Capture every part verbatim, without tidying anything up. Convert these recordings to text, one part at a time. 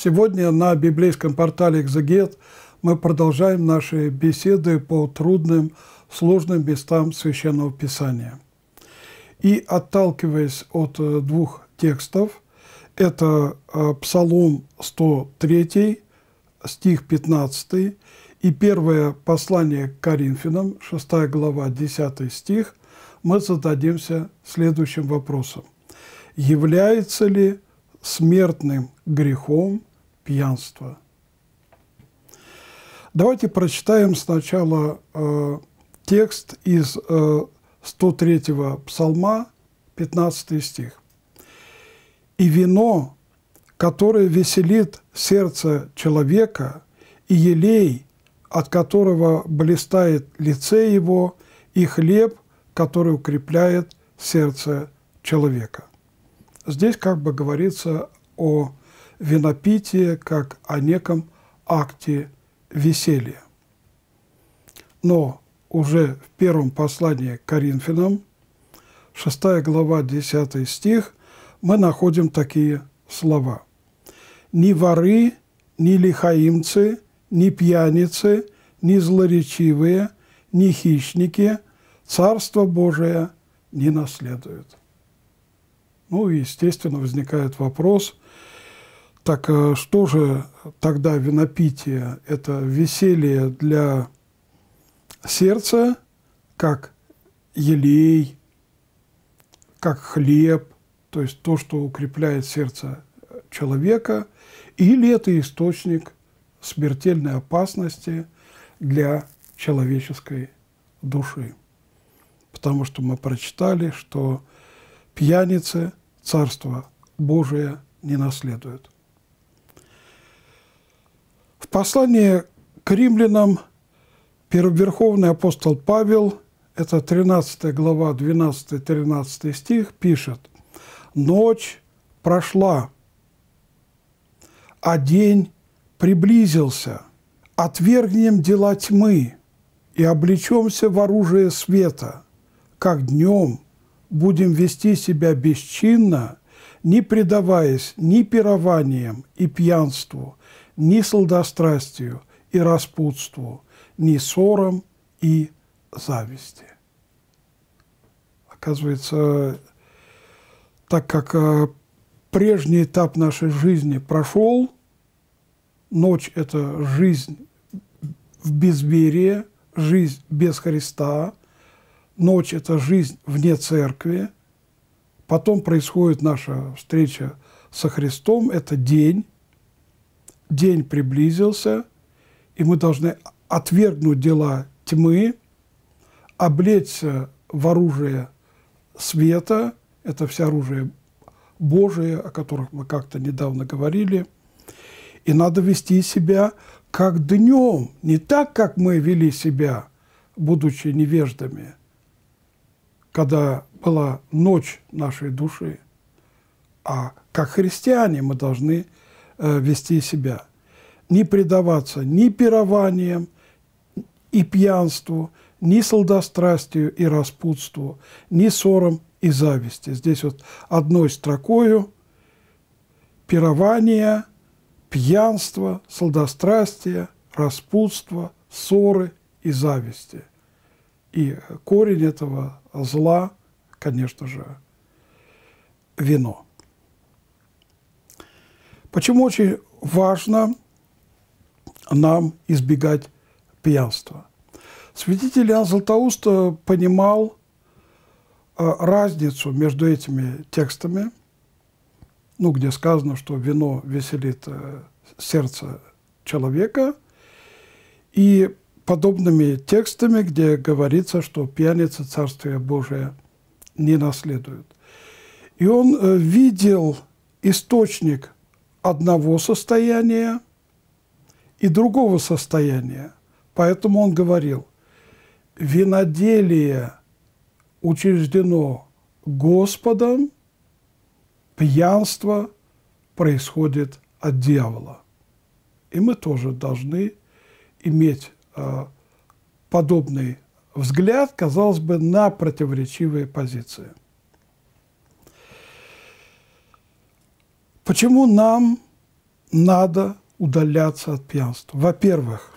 Сегодня на библейском портале «Экзегет» мы продолжаем наши беседы по трудным, сложным местам Священного Писания. И отталкиваясь от двух текстов, это Псалом сто три, стих пятнадцатый, и первое послание к Коринфянам, шестая глава, десятый стих, мы зададимся следующим вопросом. Является ли смертным грехом пьянство? Давайте прочитаем сначала э, текст из э, сто третьего псалма, пятнадцатый стих. «И вино, которое веселит сердце человека, и елей, от которого блистает лице его, и хлеб, который укрепляет сердце человека». Здесь как бы говорится о винопитии как о неком акте веселья. Но уже в первом послании к Коринфянам, шестая глава, десятый стих, мы находим такие слова. «Ни воры, ни лихаимцы, ни пьяницы, ни злоречивые, ни хищники Царство Божие не наследуют». Ну, и, естественно, возникает вопрос, так что же тогда винопитие? Это веселье для сердца, как елей, как хлеб, то есть то, что укрепляет сердце человека, или это источник смертельной опасности для человеческой души? Потому что мы прочитали, что пьяницы Царство Божие не наследуют. В послании к римлянам первоверховный апостол Павел, это тринадцатая глава, двенадцатый-тринадцатый стих, пишет: «Ночь прошла, а день приблизился. Отвергнем дела тьмы и облечемся в оружие света, как днем будем вести себя бесчинно, не предаваясь ни пированиям и пьянству, ни сладострастию и распутству, ни ссорам и зависти». Оказывается, так как прежний этап нашей жизни прошел, ночь – это жизнь в безверии, жизнь без Христа, ночь – это жизнь вне церкви, потом происходит наша встреча со Христом, это день, день приблизился, и мы должны отвергнуть дела тьмы, облечься в оружие света, это все оружие Божие, о которых мы как-то недавно говорили, и надо вести себя как днем, не так, как мы вели себя, будучи невеждами, когда была ночь нашей души, а как христиане мы должны э, вести себя. Не предаваться ни пированиям и пьянству, ни сладострастию и распутству, ни ссорам и зависти. Здесь вот одной строкою пирование, пьянство, сладострастие, распутство, ссоры и зависти. И корень этого зла, конечно же, вино. Почему очень важно нам избегать пьянства? Святитель Иоанн Златоуст понимал разницу между этими текстами, ну, где сказано, что вино веселит сердце человека, и подобными текстами, где говорится, что пьяница Царствие Божие не наследует. И он видел источник одного состояния и другого состояния. Поэтому он говорил: виноделие учреждено Господом, пьянство происходит от дьявола. И мы тоже должны иметь э, подобный взгляд, казалось бы, на противоречивые позиции. Почему нам надо удаляться от пьянства? Во-первых,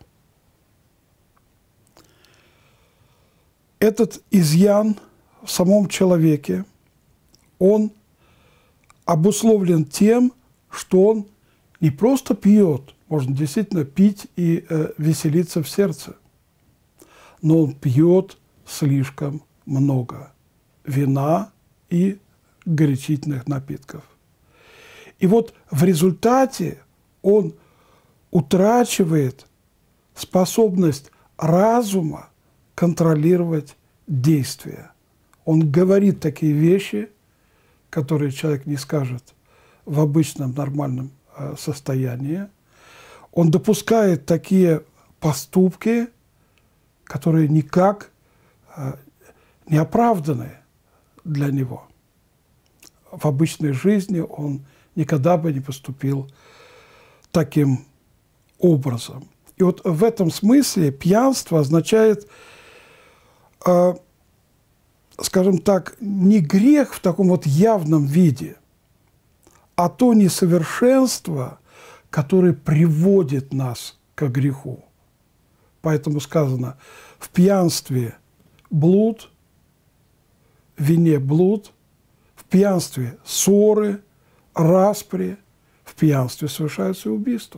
этот изъян в самом человеке, он обусловлен тем, что он не просто пьет, можно действительно пить и э, веселиться в сердце, но он пьет слишком много вина и горячительных напитков. И вот в результате он утрачивает способность разума контролировать действия. Он говорит такие вещи, которые человек не скажет в обычном нормальном э, состоянии. Он допускает такие поступки, которые никак э, не оправданы для него. В обычной жизни он никогда бы не поступил таким образом. И вот в этом смысле пьянство означает, э, скажем так, не грех в таком вот явном виде, а то несовершенство, которое приводит нас к греху. Поэтому сказано, в пьянстве блуд, в вине блуд, в пьянстве ссоры, распри, в пьянстве совершаются убийства.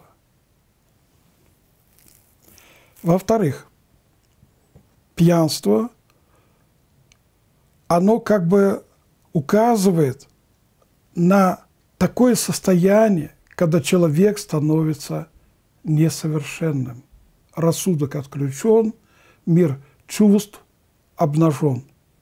Во-вторых, пьянство, оно как бы указывает на такое состояние, когда человек становится несовершенным. Рассудок отключен, мир чувств обнажен.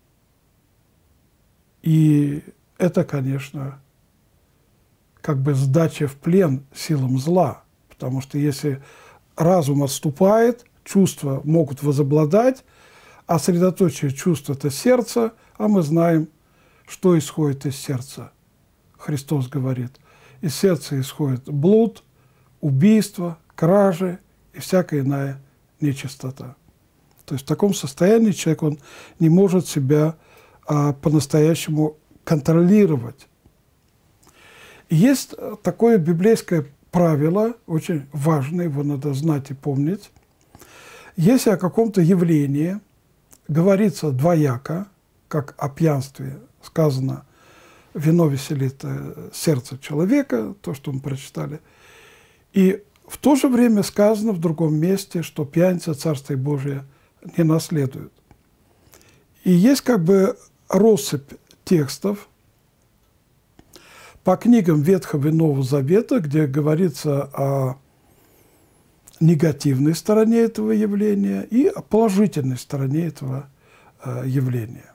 И это, конечно, как бы сдача в плен силам зла, потому что если разум отступает, чувства могут возобладать, а средоточие чувств – это сердце, а мы знаем, что исходит из сердца. Христос говорит, из сердца исходит блуд, убийство, кражи и всякая иная нечистота. То есть в таком состоянии человек он не может себя а, по-настоящему контролировать. И есть такое библейское правило, очень важное, его надо знать и помнить. Если о каком-то явлении говорится двояко, как о пьянстве сказано, вино веселит сердце человека, то, что мы прочитали, и в то же время сказано в другом месте, что пьяница Царствие Божие не наследует. И есть как бы россыпь текстов по книгам Ветхого и Нового Завета, где говорится о негативной стороне этого явления и о положительной стороне этого э, явления.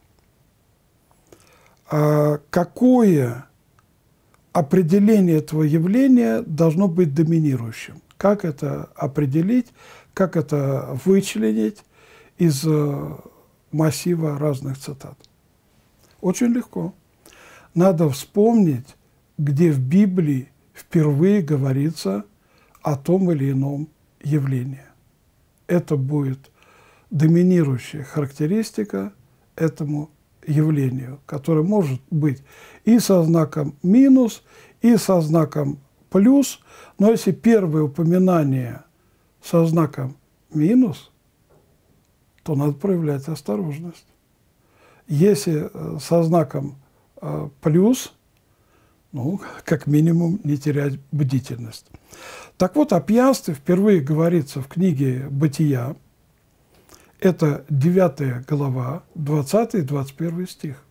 А какое определение этого явления должно быть доминирующим? Как это определить, как это вычленить из э, массива разных цитат? Очень легко. Надо вспомнить, где в Библии впервые говорится о том или ином явлении. Это будет доминирующая характеристика этому явлению, которое может быть и со знаком минус, и со знаком плюс. Но если первое упоминание со знаком минус, то надо проявлять осторожность. Если со знаком э, плюс, ну, как минимум, не терять бдительность. Так вот, о пьянстве впервые говорится в книге «Бытия». Это девятая глава, двадцатый и двадцать первый стих.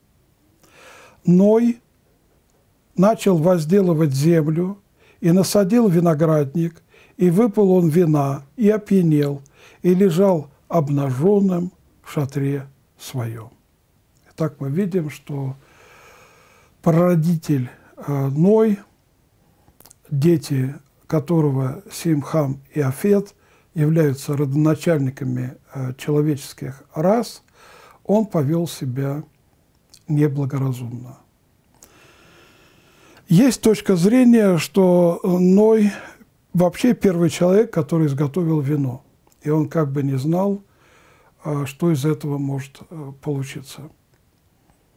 «Ной начал возделывать землю, и насадил виноградник, и выпил он вина, и опьянел, и лежал обнаженным в шатре своем». Итак, мы видим, что прародитель э, Ной, дети которого Сим, Хам и Афет являются родоначальниками э, человеческих рас, он повел себя неблагоразумно. Есть точка зрения, что Ной вообще первый человек, который изготовил вино, и он как бы не знал, э, что из этого может э, получиться.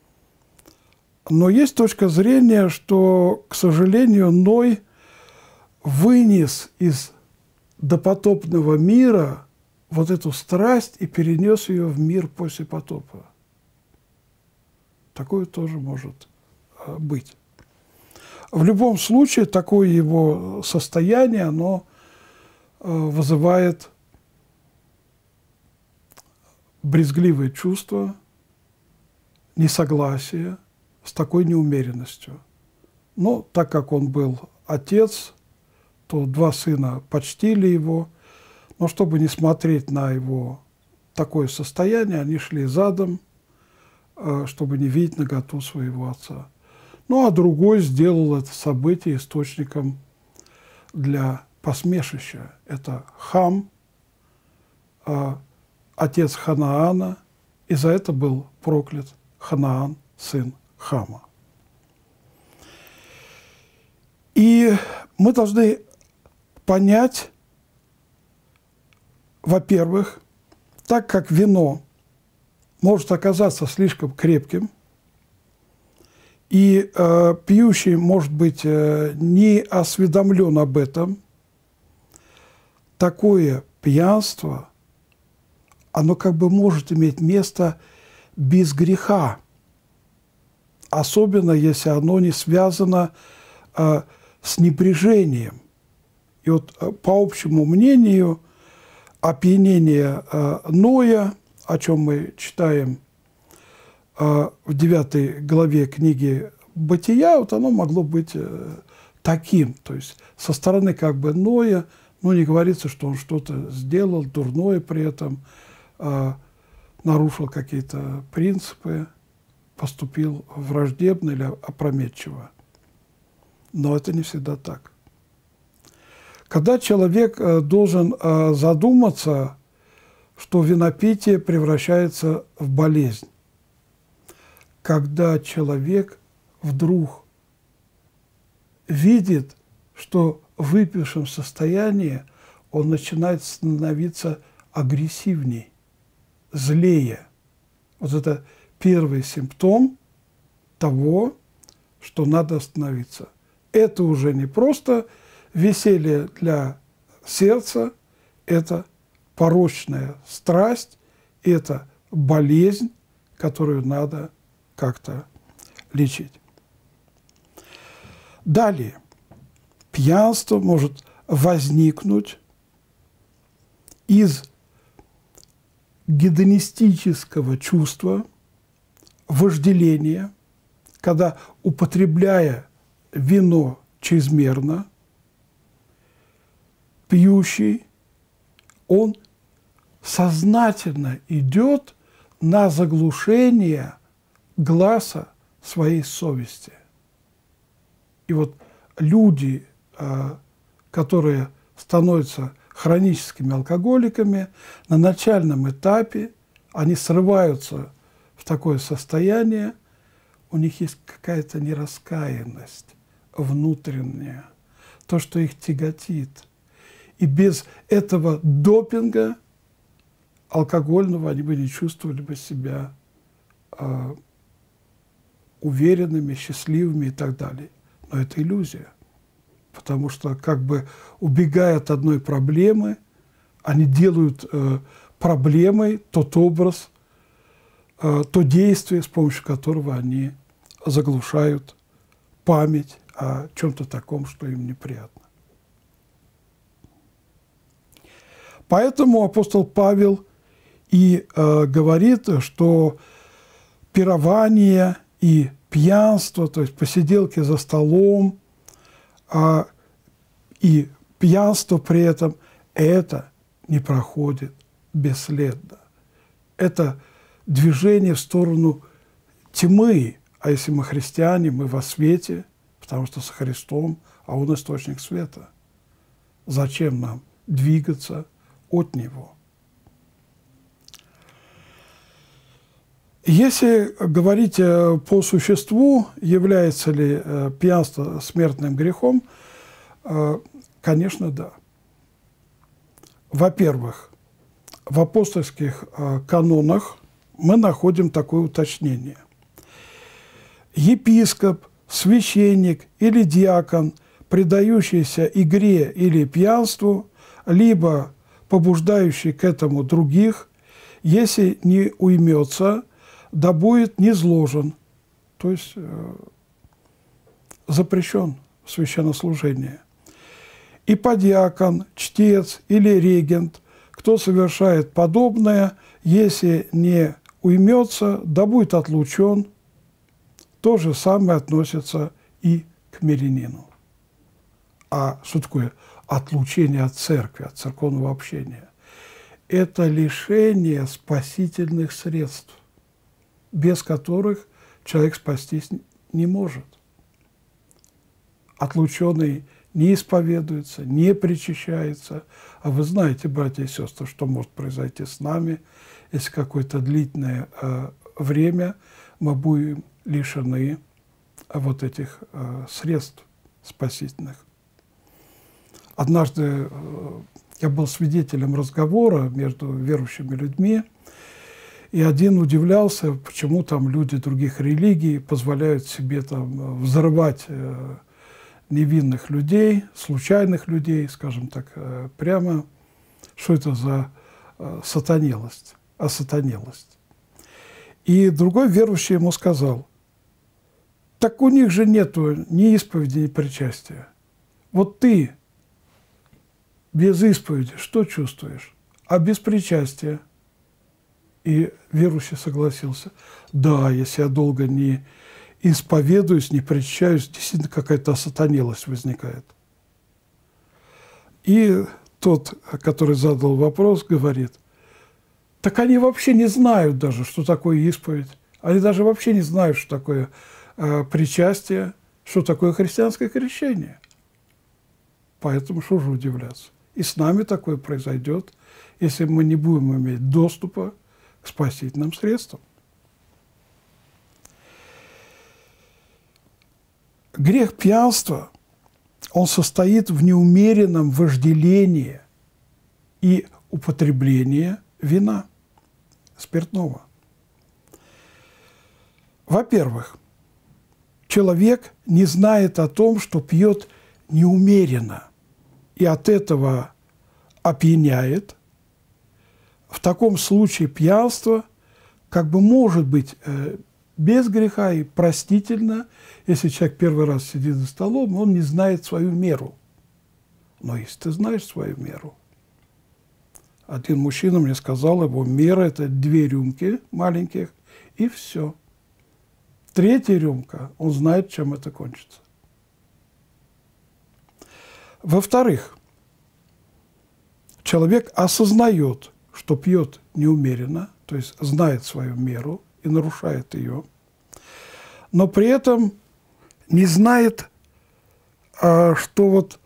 Но есть точка зрения, что, к сожалению, Ной вынес из допотопного мира вот эту страсть и перенес ее в мир после потопа. Такое тоже может быть. В любом случае, такое его состояние, оно вызывает брезгливое чувство, несогласие с такой неумеренностью. Но так как он был отец, то два сына почтили его, но чтобы не смотреть на его такое состояние, они шли задом, чтобы не видеть наготу своего отца. Ну, а другой сделал это событие источником для посмешища. Это Хам, отец Ханаана, и за это был проклят Ханаан, сын Хама. И мы должны понять, во-первых, так как вино может оказаться слишком крепким, и э, пьющий, может быть, э, не осведомлен об этом, такое пьянство, оно как бы может иметь место без греха, особенно если оно не связано э, с напряжением. И вот э, по общему мнению, опьянение э, Ноя, о чем мы читаем э, в девятой главе книги «Бытия», вот оно могло быть э, таким. То есть со стороны как бы Ноя, ну, не говорится, что он что-то сделал дурное при этом, э, нарушил какие-то принципы, поступил враждебно или опрометчиво. Но это не всегда так. Когда человек э, должен э, задуматься, что винопитие превращается в болезнь, когда человек вдруг видит, что в выпившем состоянии он начинает становиться агрессивней, злее. Вот это первый симптом того, что надо остановиться. Это уже не просто веселье для сердца, это порочная страсть, это болезнь, которую надо как-то лечить. Далее. Пьянство может возникнуть из гедонистического чувства, вожделения, когда, употребляя вино чрезмерно, пьющий, он сознательно идет на заглушение гласа своей совести. И вот люди, которые становятся хроническими алкоголиками, на начальном этапе они срываются в такое состояние, у них есть какая-то нераскаянность внутренняя, то, что их тяготит. И без этого допинга алкогольного они бы не чувствовали бы себя э, уверенными, счастливыми и так далее. Но это иллюзия. Потому что, как бы убегая от одной проблемы, они делают э, проблемой тот образ, э, то действие, с помощью которого они заглушают память о чем-то таком, что им неприятно. Поэтому апостол Павел и э, говорит, что пирование и пьянство, то есть посиделки за столом, а, и пьянство при этом, это не проходит бесследно. Это движение в сторону тьмы, а если мы христиане, мы во свете, потому что со Христом, а Он источник света. Зачем нам двигаться от Него? Если говорить по существу, является ли пьянство смертным грехом, конечно, да. Во-первых, в апостольских канонах мы находим такое уточнение. Епископ, священник или диакон, предающийся игре или пьянству, либо побуждающий к этому других, если не уймется, да будет низложен, то есть э, запрещен в священнослужении. И подьякон, чтец или регент, кто совершает подобное, если не уймется, да будет отлучен. То же самое относится и к мирянину. А что такое отлучение от церкви, от церковного общения? Это лишение спасительных средств, без которых человек спастись не может. Отлученный не исповедуется, не причащается. А вы знаете, братья и сестры, что может произойти с нами, если какое-то длительное э, время мы будем лишены вот этих э, средств спасительных. Однажды э, я был свидетелем разговора между верующими людьми, и один удивлялся, почему там люди других религий позволяют себе там взрывать э, невинных людей, случайных людей, скажем так, э, прямо. Что это за э, сатанелость, осатанелость? И другой верующий ему сказал: так у них же нету ни исповеди, ни причастия. Вот ты без исповеди что чувствуешь? А без причастия? И верующий согласился: да, если я долго не исповедуюсь, не причащаюсь, действительно какая-то осатанелость возникает. И тот, который задал вопрос, говорит: так они вообще не знают даже, что такое исповедь. Они даже вообще не знают, что такое э, причастие, что такое христианское крещение. Поэтому что же удивляться? И с нами такое произойдет, если мы не будем иметь доступа к спасительным средствам. Грех пьянства, он состоит в неумеренном вожделении и употреблении вина, спиртного. Во-первых, человек не знает о том, что пьет неумеренно, и от этого опьяняет. В таком случае пьянство как бы может быть э, без греха и простительно, если человек первый раз сидит за столом, он не знает свою меру. Но если ты знаешь свою меру. Один мужчина мне сказал, его мера – это две рюмки маленьких, и все. Третья рюмка, он знает, чем это кончится. Во-вторых, человек осознает, что пьет неумеренно, то есть знает свою меру и нарушает ее, но при этом не знает, что вот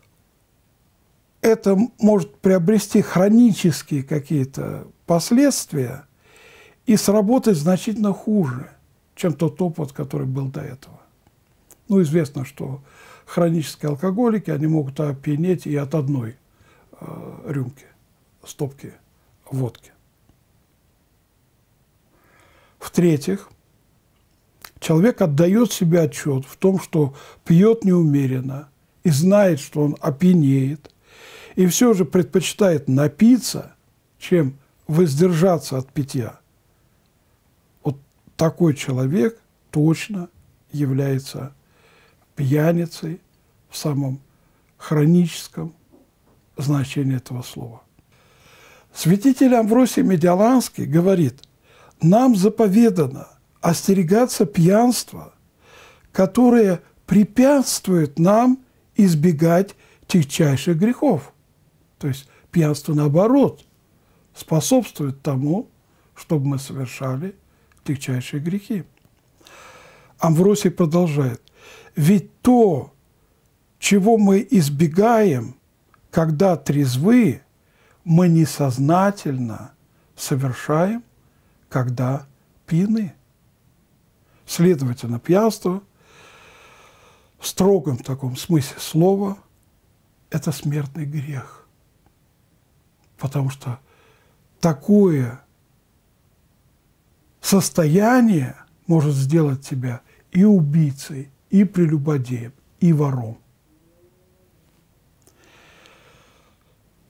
это может приобрести хронические какие-то последствия и сработать значительно хуже, чем тот опыт, который был до этого. Ну, известно, что хронические алкоголики, они могут опьянеть и от одной э, рюмки, стопки водки. В-третьих, человек отдает себе отчет в том, что пьет неумеренно и знает, что он опьянеет, и все же предпочитает напиться, чем воздержаться от питья. Вот такой человек точно является пьяницей в самом хроническом значении этого слова. Святитель Амвросий Медиаланский говорит: нам заповедано остерегаться пьянства, которое препятствует нам избегать тягчайших грехов. То есть пьянство, наоборот, способствует тому, чтобы мы совершали тягчайшие грехи. Амвросий продолжает: ведь то, чего мы избегаем, когда трезвы, мы несознательно совершаем, когда пьяны. Следовательно, пьянство в строгом таком смысле слова – это смертный грех. Потому что такое состояние может сделать тебя и убийцей, и прелюбодеем, и вором.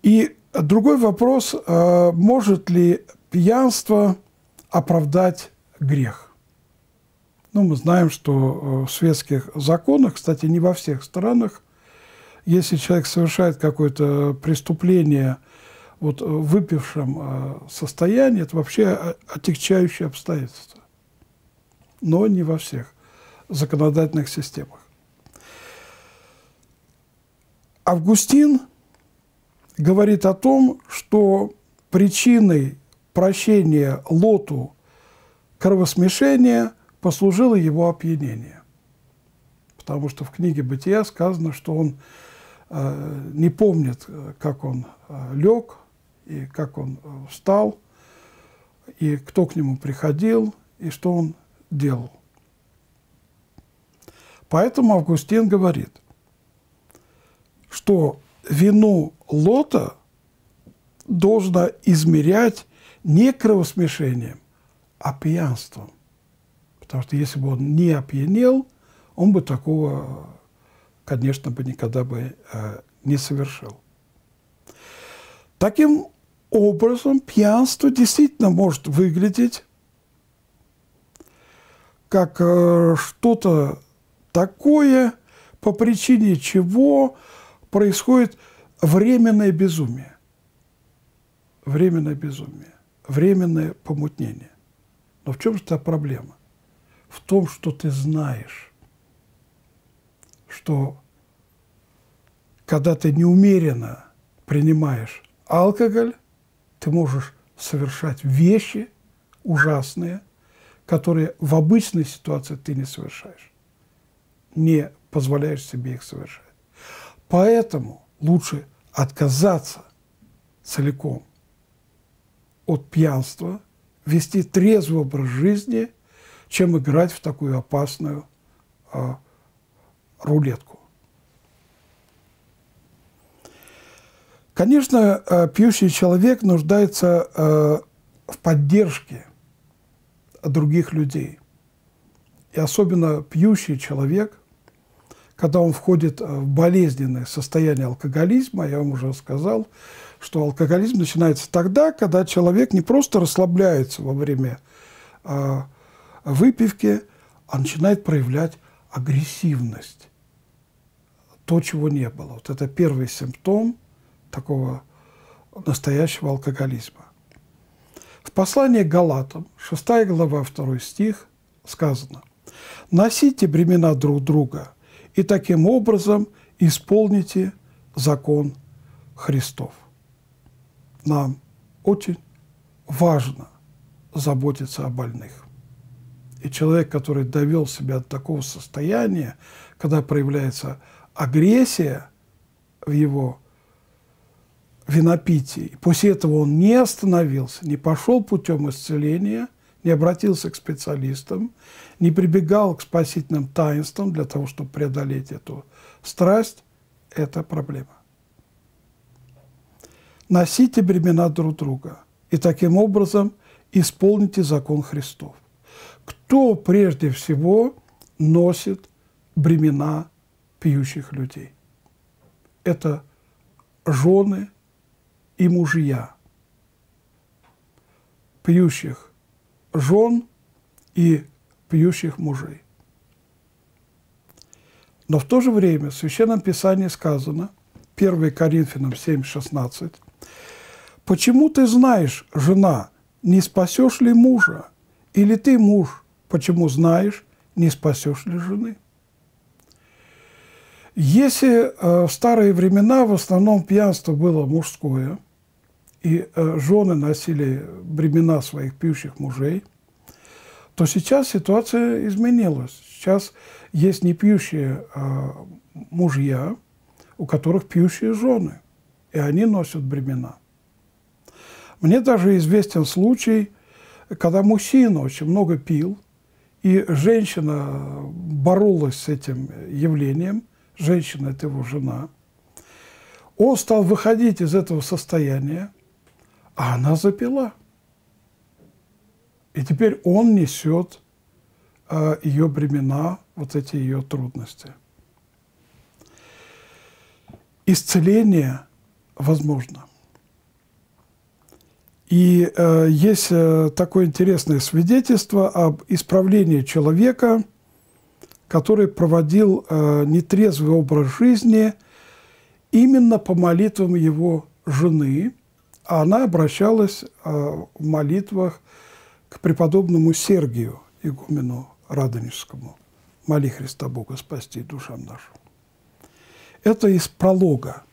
И другой вопрос, может ли пьянство оправдать грех? Ну, мы знаем, что в светских законах, кстати, не во всех странах, если человек совершает какое-то преступление вот, в выпившем состоянии, это вообще отягчающее обстоятельство. Но не во всех законодательных системах. Августин говорит о том, что причиной прощения Лоту кровосмешения послужило его опьянение. Потому что в книге «Бытия» сказано, что он э, не помнит, как он э, лег, и как он э, встал, и кто к нему приходил, и что он делал. Поэтому Августин говорит, что вину Лота должно измерять не кровосмешением, а пьянством. Потому что если бы он не опьянел, он бы такого, конечно, бы никогда бы э, не совершил. Таким образом, пьянство действительно может выглядеть как э, что-то такое, по причине чего происходит временное безумие. Временное безумие, временное помутнение. Но в чем же та проблема? В том, что ты знаешь, что когда ты неумеренно принимаешь алкоголь, ты можешь совершать вещи ужасные, которые в обычной ситуации ты не совершаешь, не позволяешь себе их совершать. Поэтому лучше отказаться целиком от пьянства, вести трезвый образ жизни, чем играть в такую опасную э, рулетку. Конечно, э, пьющий человек нуждается э, в поддержке других людей. И особенно пьющий человек, когда он входит в болезненное состояние алкоголизма, я вам уже сказал, что алкоголизм начинается тогда, когда человек не просто расслабляется во время э, выпивки, а начинает проявлять агрессивность. То, чего не было. Вот это первый симптом такого настоящего алкоголизма. В послании к Галатам, шестая глава, второй стих, сказано: «Носите бремена друг друга, и таким образом исполните закон Христов». Нам очень важно заботиться о больных. И человек, который довел себя до такого состояния, когда проявляется агрессия в его винопитии, и после этого он не остановился, не пошел путем исцеления, не обратился к специалистам, не прибегал к спасительным таинствам для того, чтобы преодолеть эту страсть, это проблема. Носите бремена друг друга, и таким образом исполните закон Христов. Кто прежде всего носит бремена пьющих людей? Это жены и мужья пьющих жен и пьющих мужей. Но в то же время в Священном Писании сказано, первое Коринфянам семь шестнадцать, «Почему ты знаешь, жена, не спасешь ли мужа? Или ты, муж, почему знаешь, не спасешь ли жены?» Если э, в старые времена в основном пьянство было мужское, и э, жены носили бремена своих пьющих мужей, то сейчас ситуация изменилась. Сейчас есть не пьющие э, мужья, у которых пьющие жены, и они носят бремена. Мне даже известен случай, когда мужчина очень много пил, и женщина боролась с этим явлением, женщина – это его жена. Он стал выходить из этого состояния, а она запила. И теперь он несет э, ее бремена, вот эти ее трудности. Исцеление возможно. И э, есть э, такое интересное свидетельство об исправлении человека, который проводил э, нетрезвый образ жизни именно по молитвам его жены. А она обращалась э, в молитвах к преподобному Сергию, игумену Радонежскому. «Моли Христа Бога спасти душам нашим». Это из пролога.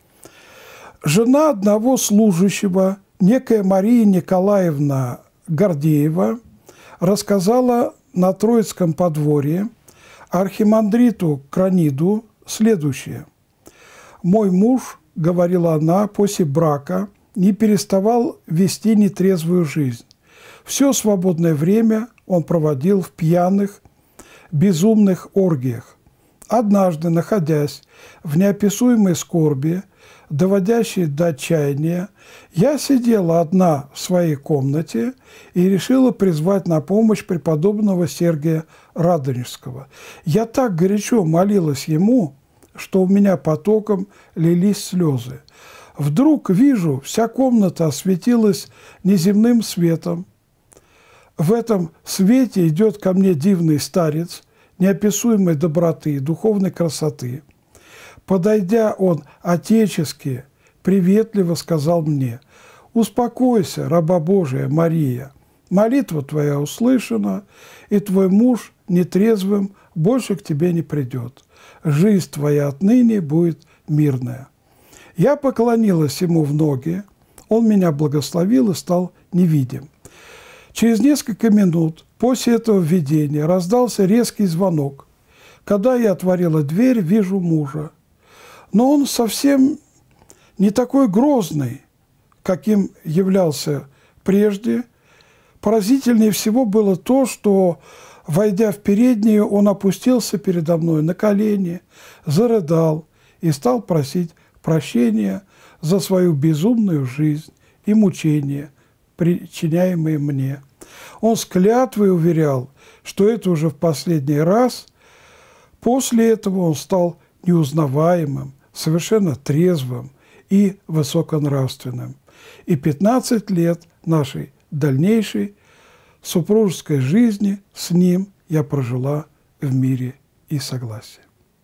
Жена одного служащего, некая Мария Николаевна Гордеева, рассказала на Троицком подворье архимандриту Краниду следующее. «Мой муж, — говорила она, — после брака не переставал вести нетрезвую жизнь. Все свободное время он проводил в пьяных, безумных оргиях. Однажды, находясь в неописуемой скорби, доводящей до отчаяния, я сидела одна в своей комнате и решила призвать на помощь преподобного Сергия Радонежского. Я так горячо молилась ему, что у меня потоком лились слезы. Вдруг вижу, вся комната осветилась неземным светом. В этом свете идет ко мне дивный старец, неописуемой доброты и духовной красоты. Подойдя, он отечески, приветливо сказал мне: «Успокойся, раба Божия Мария, молитва твоя услышана, и твой муж нетрезвым больше к тебе не придет. Жизнь твоя отныне будет мирная». Я поклонилась ему в ноги, он меня благословил и стал невидим. Через несколько минут после этого видения раздался резкий звонок. Когда я отворила дверь, вижу мужа. Но он совсем не такой грозный, каким являлся прежде. Поразительнее всего было то, что, войдя в переднюю, он опустился передо мной на колени, зарыдал и стал просить прощения за свою безумную жизнь и мучения, причиняемые мне. Он с клятвой уверял, что это уже в последний раз. После этого он стал неузнаваемым, совершенно трезвым и высоконравственным. И пятнадцать лет нашей дальнейшей супружеской жизни с ним я прожила в мире и согласии.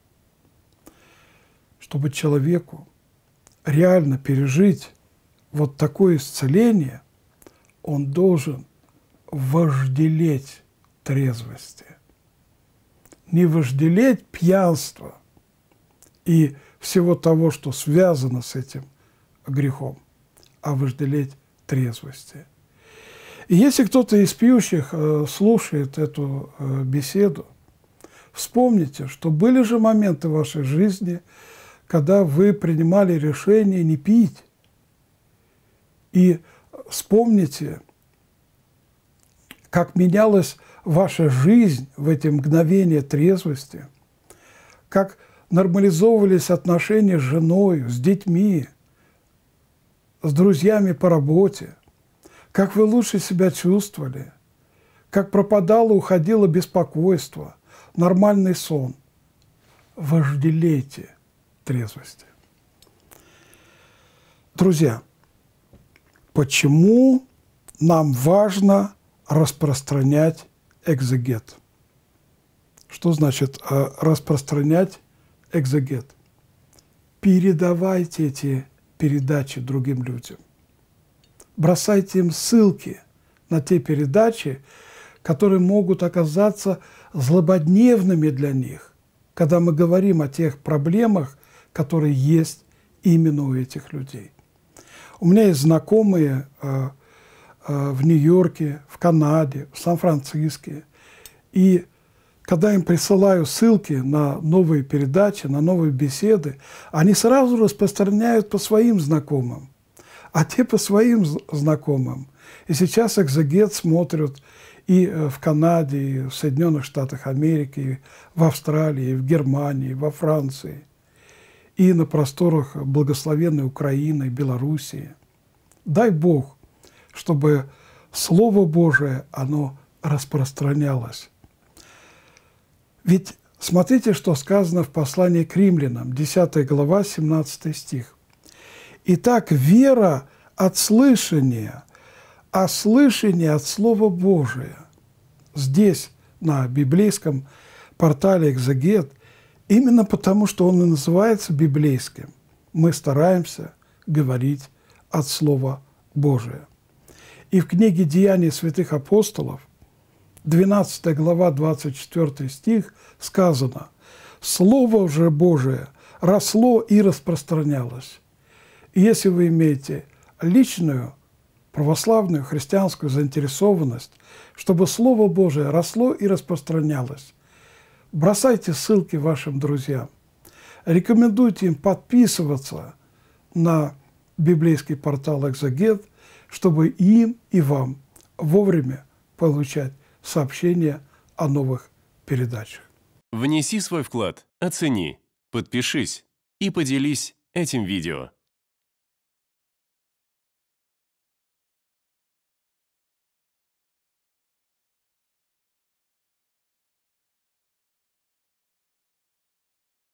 Чтобы человеку реально пережить вот такое исцеление, он должен вожделеть трезвости. Не вожделеть пьянства и всего того, что связано с этим грехом, а вожделеть трезвости. И если кто-то из пьющих э, слушает эту э, беседу, вспомните, что были же моменты в вашей жизни, когда вы принимали решение не пить. И вспомните, как менялась ваша жизнь в эти мгновения трезвости, как нормализовывались отношения с женой, с детьми, с друзьями по работе, как вы лучше себя чувствовали, как пропадало, уходило беспокойство, нормальный сон. Вожделейте трезвости. Друзья, почему нам важно распространять экзегет? Что значит распространять экзегет? Передавайте эти передачи другим людям. Бросайте им ссылки на те передачи, которые могут оказаться злободневными для них, когда мы говорим о тех проблемах, которые есть именно у этих людей. У меня есть знакомые э, э, в Нью-Йорке, в Канаде, в Сан-Франциско. И когда им присылаю ссылки на новые передачи, на новые беседы, они сразу распространяют по своим знакомым, а те по своим знакомым. И сейчас экзегет смотрят и в Канаде, и в Соединенных Штатах Америки, и в Австралии, и в Германии, и во Франции, и на просторах благословенной Украины, Белоруссии. Дай Бог, чтобы Слово Божие, оно распространялось. Ведь смотрите, что сказано в послании к римлянам, десятая глава, семнадцатый стих. «Итак, вера от слышания, а слышание от Слова Божия. Здесь, на библейском портале «Экзегет», именно потому, что он и называется библейским, мы стараемся говорить от Слова Божия. И в книге «Деяния святых апостолов», двенадцатая глава, двадцать четвёртый стих, сказано: «Слово же Божие росло и распространялось». И если вы имеете личную православную христианскую заинтересованность, чтобы Слово Божие росло и распространялось, бросайте ссылки вашим друзьям, рекомендуйте им подписываться на библейский портал «Экзегет», чтобы им и вам вовремя получать сообщения о новых передачах. Внеси свой вклад, оцени, подпишись и поделись этим видео.